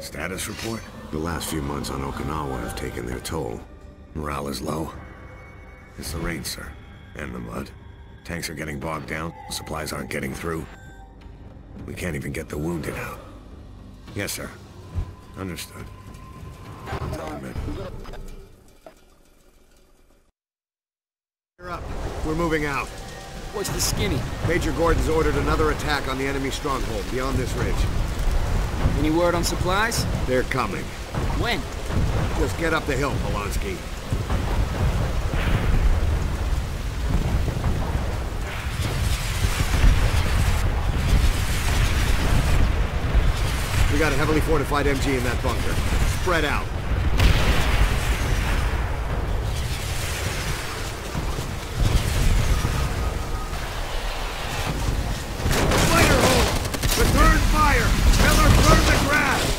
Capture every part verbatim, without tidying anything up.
Status report? The last few months on Okinawa have taken their toll. Morale is low. It's the rain, sir. And the mud. Tanks are getting bogged down. Supplies aren't getting through. We can't even get the wounded out. Yes, sir. Understood. Tell him in. You're up. We're moving out. What's the skinny? Major Gordon's ordered another attack on the enemy stronghold beyond this ridge. Any word on supplies? They're coming. When? Just get up the hill, Polonsky. We got a heavily fortified M G in that bunker. Spread out. Fire hole! Return fire! Miller, burn the grass!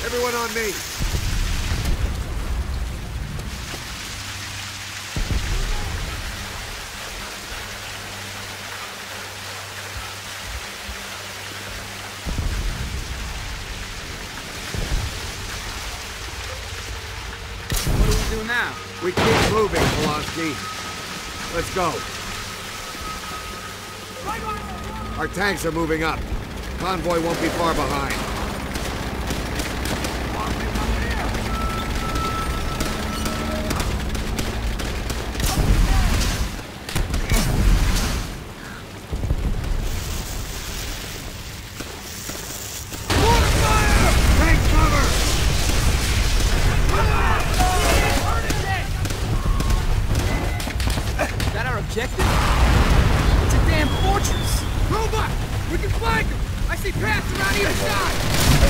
Everyone on me. What do we do now? We keep moving, Polonsky. Let's go. Our tanks are moving up. Convoy won't be far behind. Objective? It's a damn fortress! Robot! We can find them! I see paths around either side!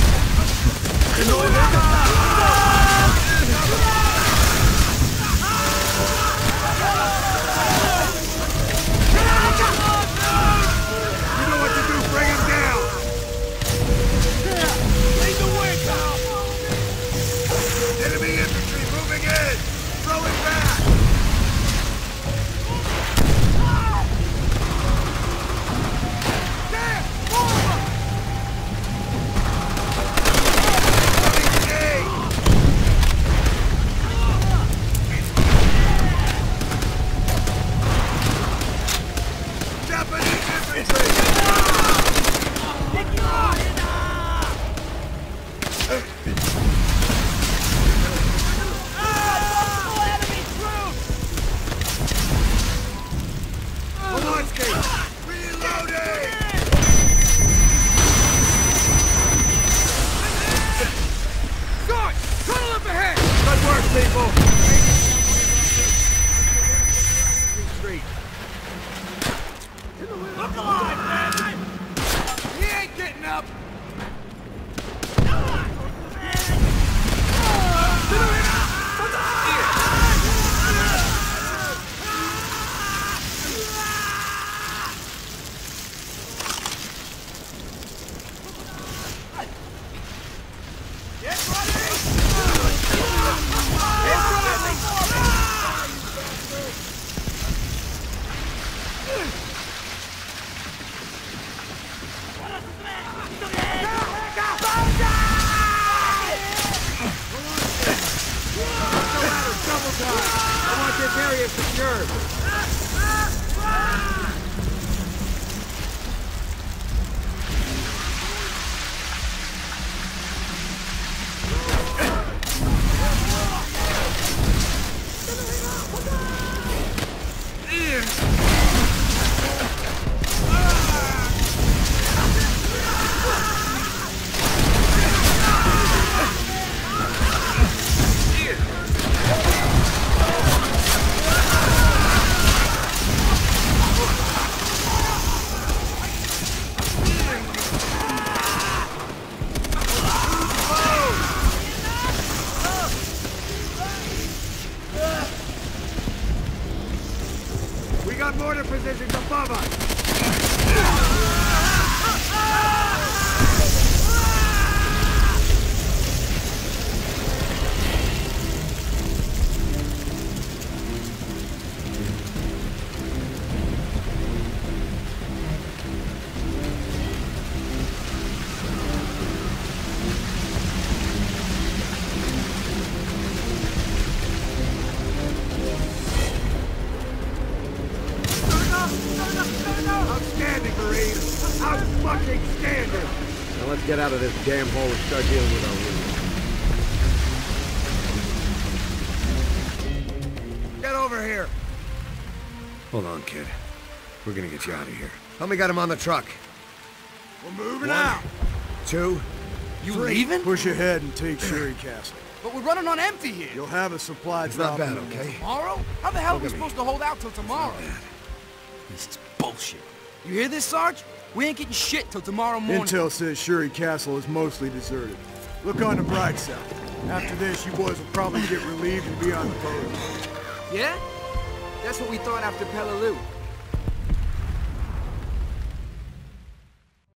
You know what to do, bring him down! Lead the way, pal! Enemy infantry moving in! Throw it back! People! Street. Look alive, man! He ain't getting up! Get ready! I want this area secured. We got mortar positions above us! Outstanding, Marine! Out-fucking standing! Now let's get out of this damn hole and start dealing with our wounds. Get over here! Hold on, kid. We're gonna get you out of here. Help me get him on the truck. We're moving One, out! Two, You three. leaving? Push ahead and take Shuri Castle. But we're running on empty here. You'll have a supply It's drop. not bad, in the okay? Tomorrow? How the hell are Look we at me. supposed to hold out till tomorrow? Bad. This is bullshit. You hear this, Sarge? We ain't getting shit till tomorrow morning. Intel says Shuri Castle is mostly deserted. Look on the bright side. After this, you boys will probably get relieved and be on the boat. Yeah? That's what we thought after Peleliu.